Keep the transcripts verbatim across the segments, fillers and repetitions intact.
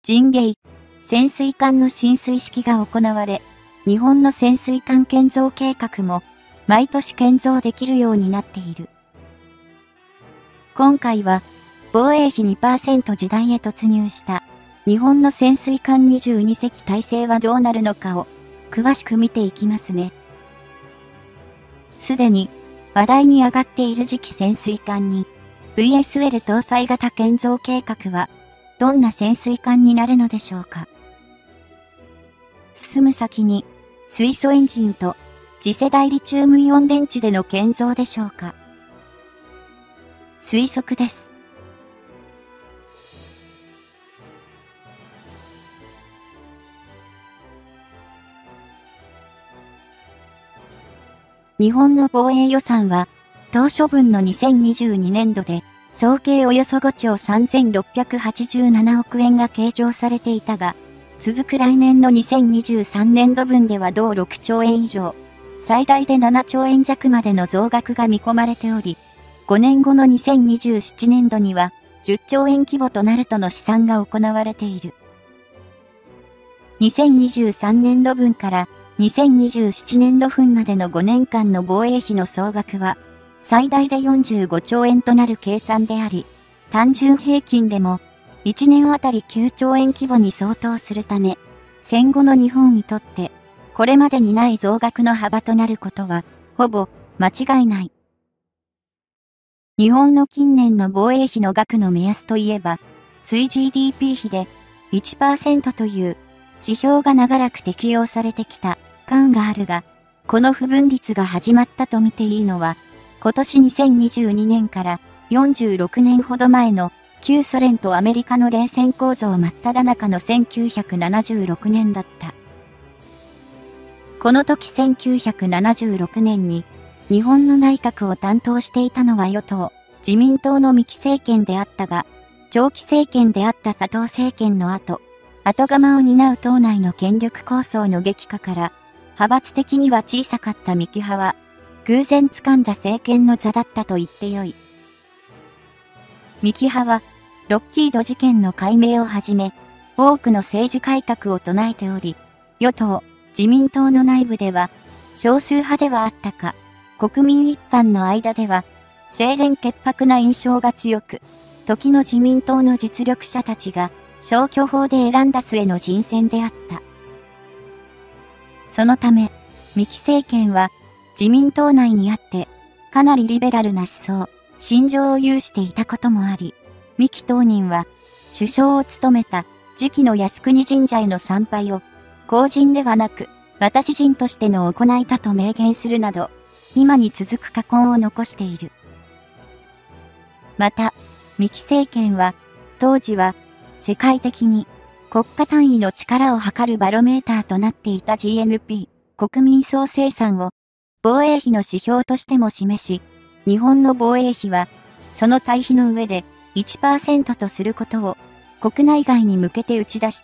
ジンゲイ、潜水艦の進水式が行われ、日本の潜水艦建造計画も毎年建造できるようになっている。今回は防衛費 にパーセント 時代へ突入した日本の潜水艦にじゅうにせき体制はどうなるのかを詳しく見ていきますね。すでに話題に上がっている次期潜水艦に ブイエスエル 搭載型建造計画はどんな潜水艦になるのでしょうか。進む先に水素エンジンと次世代リチウムイオン電池での建造でしょうか。推測です。日本の防衛予算は当初分のにせんにじゅうにねんどで総計およそごちょうさんぜんろっぴゃくはちじゅうななおくえんが計上されていたが、続く来年のにせんにじゅうさんねんどぶんでは同ろくちょうえん以上、最大でななちょうえんじゃくまでの増額が見込まれており、ごねんごのにせんにじゅうななねんどにはじゅっちょうえん規模となるとの試算が行われている。にせんにじゅうさんねんどぶんからにせんにじゅうななねんどぶんまでのごねんかんの防衛費の総額は最大でよんじゅうごちょうえんとなる計算であり、単純平均でもいちねんあたりきゅうちょうえん規模に相当するため、戦後の日本にとってこれまでにない増額の幅となることはほぼ間違いない。日本の近年の防衛費の額の目安といえば、追 ジーディーピー 比で いちパーセント という指標が長らく適用されてきた感があるが、この不分率が始まったと見ていいのは、今年にせんにじゅうにねんからよんじゅうろくねんほど前の旧ソ連とアメリカの冷戦構造真っ只中のせんきゅうひゃくななじゅうろくねんだった。この時せんきゅうひゃくななじゅうろくねんに日本の内閣を担当していたのは与党、自民党の三木政権であったが、長期政権であった佐藤政権の後、後釜を担う党内の権力構想の激化から、派閥的には小さかった三木派は、偶然掴んだ政権の座だったと言ってよい。三木派は、ロッキード事件の解明をはじめ、多くの政治改革を唱えており、与党、自民党の内部では、少数派ではあったか、国民一般の間では、清廉潔白な印象が強く、時の自民党の実力者たちが消去法で選んだ末の人選であった。そのため、三木政権は自民党内にあって、かなりリベラルな思想、信条を有していたこともあり、三木当人は首相を務めた次期の靖国神社への参拝を、公人ではなく、私人としての行いだと明言するなど、今に続く禍根を残している。また、三木政権は、当時は、世界的に国家単位の力を測るバロメーターとなっていた ジーエヌピー、国民総生産を防衛費の指標としても示し、日本の防衛費は、その対比の上で いちパーセント とすることを国内外に向けて打ち出した。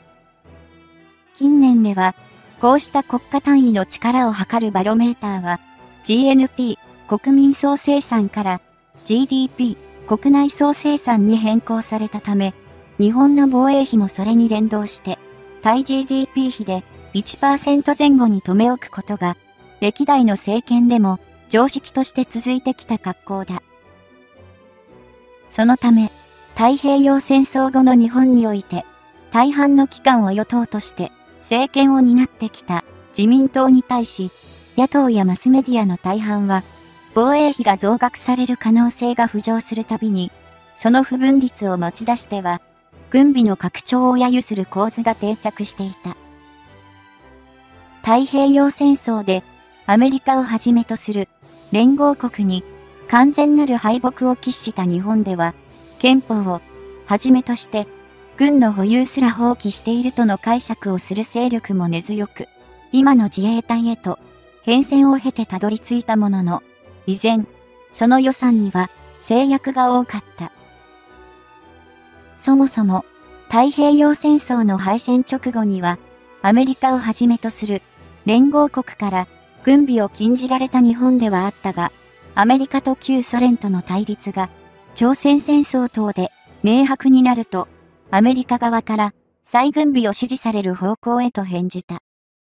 近年では、こうした国家単位の力を測るバロメーターは、ジーエヌピー、国民総生産から ジーディーピー、国内総生産に変更されたため、日本の防衛費もそれに連動して、対 ジーディーピー 比で いちパーセント 前後に留め置くことが、歴代の政権でも常識として続いてきた格好だ。そのため、太平洋戦争後の日本において、大半の期間を与党として政権を担ってきた自民党に対し、野党やマスメディアの大半は、防衛費が増額される可能性が浮上するたびに、その不分率を持ち出しては、軍備の拡張を揶揄する構図が定着していた。太平洋戦争でアメリカをはじめとする連合国に完全なる敗北を喫した日本では、憲法をはじめとして軍の保有すら放棄しているとの解釈をする勢力も根強く、今の自衛隊へと変遷を経てたどり着いたものの、依然、その予算には制約が多かった。そもそも、太平洋戦争の敗戦直後には、アメリカをはじめとする連合国から軍備を禁じられた日本ではあったが、アメリカと旧ソ連との対立が朝鮮戦争等で明白になると、 アメリカ側から再軍備を指示される方向へと返じた。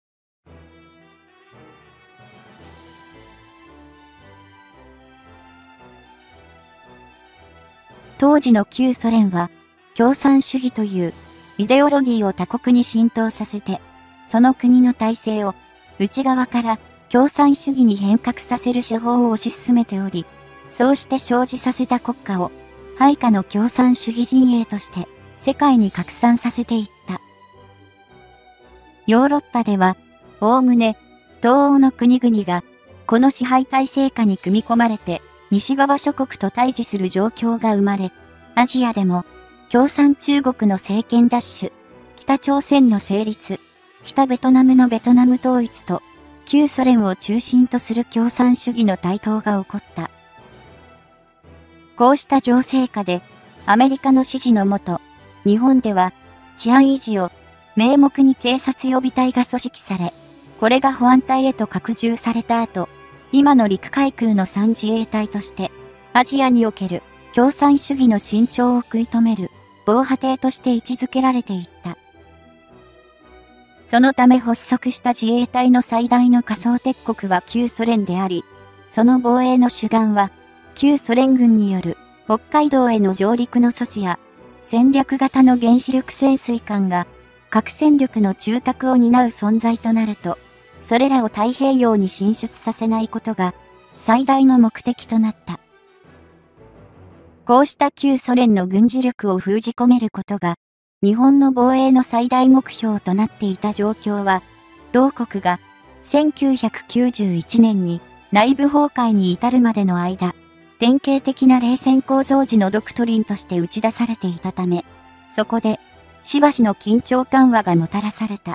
当時の旧ソ連は、共産主義というイデオロギーを他国に浸透させて、その国の体制を内側から共産主義に変革させる手法を推し進めており、そうして生じさせた国家を配下の共産主義陣営として世界に拡散させていった。ヨーロッパでは、おおむね東欧の国々がこの支配体制下に組み込まれて西側諸国と対峙する状況が生まれ、アジアでも共産中国の政権奪取、北朝鮮の成立、北ベトナムのベトナム統一と旧ソ連を中心とする共産主義の台頭が起こった。こうした情勢下でアメリカの指示のもと、日本では治安維持を名目に警察予備隊が組織され、これが保安隊へと拡充された後、今の陸海空のさん自衛隊として、アジアにおける共産主義の伸長を食い止める防波堤として位置づけられていった。そのため発足した自衛隊の最大の仮想敵国は旧ソ連であり、その防衛の主眼は、旧ソ連軍による北海道への上陸の阻止や、戦略型の原子力潜水艦が核戦力の中核を担う存在となると、それらを太平洋に進出させないことが最大の目的となった。こうした旧ソ連の軍事力を封じ込めることが日本の防衛の最大目標となっていた状況は、同国がせんきゅうひゃくきゅうじゅういちねんに内部崩壊に至るまでの間、典型的な冷戦構造時のドクトリンとして打ち出されていたため、そこでしばしの緊張緩和がもたらされた。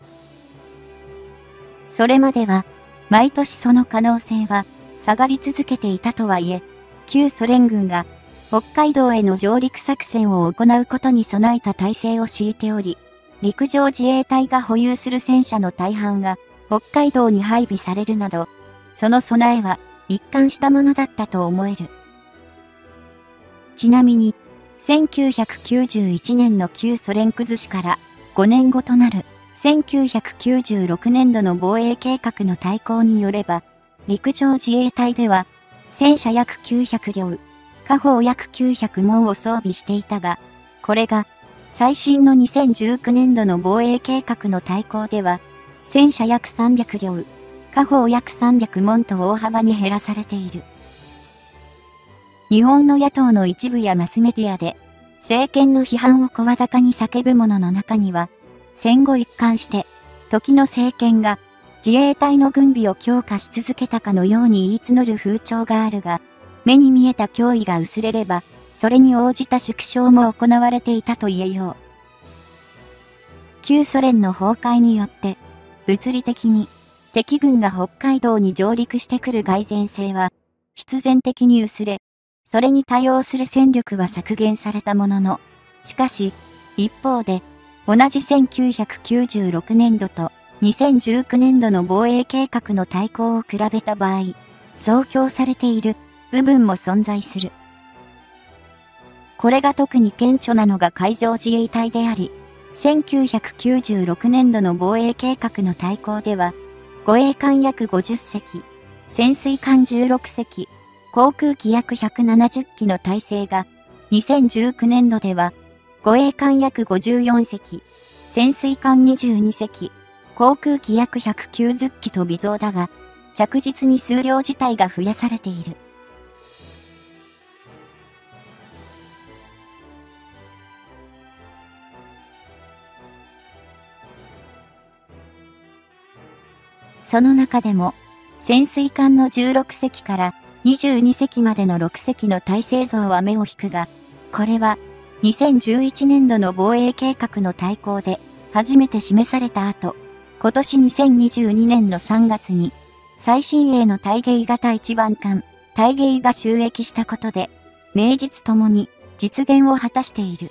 それまでは、毎年その可能性は下がり続けていたとはいえ、旧ソ連軍が北海道への上陸作戦を行うことに備えた体制を敷いており、陸上自衛隊が保有する戦車の大半が北海道に配備されるなど、その備えは一貫したものだったと思える。ちなみに、せんきゅうひゃくきゅうじゅういちねんの旧ソ連崩しからごねんごとなるせんきゅうひゃくきゅうじゅうろくねんどの防衛計画の大綱によれば、陸上自衛隊では戦車約きゅうひゃくりょう、火砲約きゅうひゃくもんを装備していたが、これが最新のにせんじゅうきゅうねんどの防衛計画の大綱では、戦車約さんびゃくりょう、火砲約さんびゃくもんと大幅に減らされている。日本の野党の一部やマスメディアで、政権の批判を声高に叫ぶ者の中には、戦後一貫して、時の政権が自衛隊の軍備を強化し続けたかのように言い募る風潮があるが、目に見えた脅威が薄れれば、それに応じた縮小も行われていたと言えよう。旧ソ連の崩壊によって、物理的に敵軍が北海道に上陸してくる蓋然性は、必然的に薄れ、それに対応する戦力は削減されたものの、しかし、一方で、同じせんきゅうひゃくきゅうじゅうろくねんどとにせんじゅうきゅうねんどの防衛計画の大綱を比べた場合、増強されている部分も存在する。これが特に顕著なのが海上自衛隊であり、せんきゅうひゃくきゅうじゅうろくねんどの防衛計画の大綱では、護衛艦約ごじゅっせき、潜水艦じゅうろくせき、航空機約ひゃくななじゅっきの体制が、にせんじゅうきゅうねんどでは、護衛艦約ごじゅうよんせき、潜水艦にじゅうにせき、航空機約ひゃくきゅうじゅっきと微増だが、着実に数量自体が増やされている。その中でも、潜水艦のじゅうろくせきからにじゅうにせきまでのろくせきの体制増は目を引くが、これは、にせんじゅういちねんどの防衛計画の大綱で初めて示された後、今年にせんにじゅうにねんのさんがつに最新鋭の対迎型一番艦、対迎が就役したことで、名実ともに実現を果たしている。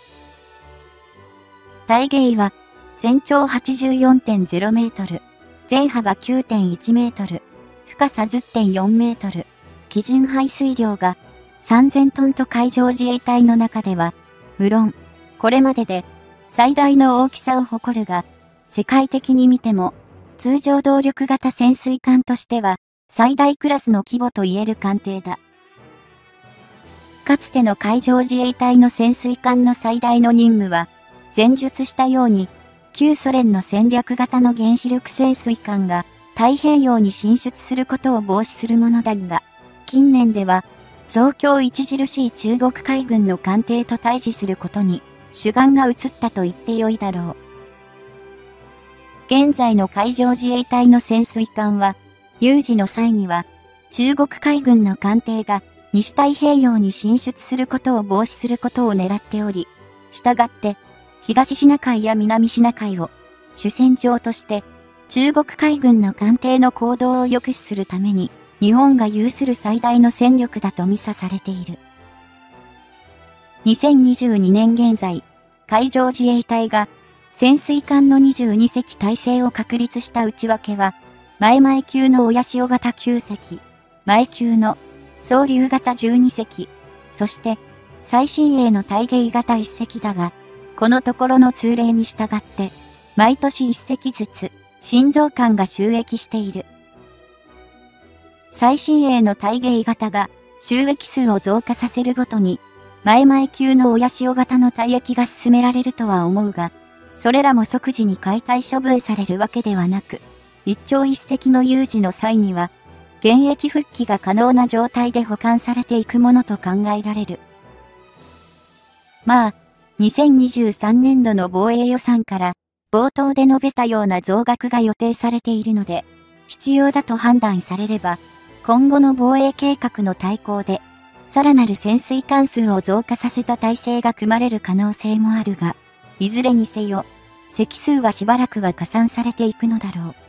対迎は全長 はちじゅうよんてんゼロメートル、全幅 きゅうてんいちメートル、深さ じゅってんよんメートル、基準排水量がさんぜんトンと海上自衛隊の中では、無論、これまでで最大の大きさを誇るが、世界的に見ても、通常動力型潜水艦としては、最大クラスの規模といえる艦艇だ。かつての海上自衛隊の潜水艦の最大の任務は、前述したように、旧ソ連の戦略型の原子力潜水艦が太平洋に進出することを防止するものだが、近年では、増強著しい中国海軍の艦艇と対峙することに主眼が移ったと言ってよいだろう。現在の海上自衛隊の潜水艦は、有事の際には、中国海軍の艦艇が西太平洋に進出することを防止することを狙っており、したがって、東シナ海や南シナ海を主戦場として、中国海軍の艦艇の行動を抑止するために、日本が有する最大の戦力だと見差されている。にせんにじゅうにねん現在、海上自衛隊が潜水艦のにじゅうにせき体制を確立した内訳は、前々級の親潮型きゅうせき、前級の総流型じゅうにせき、そして最新鋭の大鯨型いっせきだが、このところの通例に従って、毎年いっせきずつ、新増艦が就役している。最新鋭の大鯨型が収益数を増加させるごとに、前々級の親潮型の退役が進められるとは思うが、それらも即時に解体処分されるわけではなく、一朝一夕の有事の際には、現役復帰が可能な状態で保管されていくものと考えられる。まあ、にせんにじゅうさんねんどの防衛予算から、冒頭で述べたような増額が予定されているので、必要だと判断されれば、今後の防衛計画の大綱で、さらなる潜水艦数を増加させた体制が組まれる可能性もあるが、いずれにせよ、隻数はしばらくは加算されていくのだろう。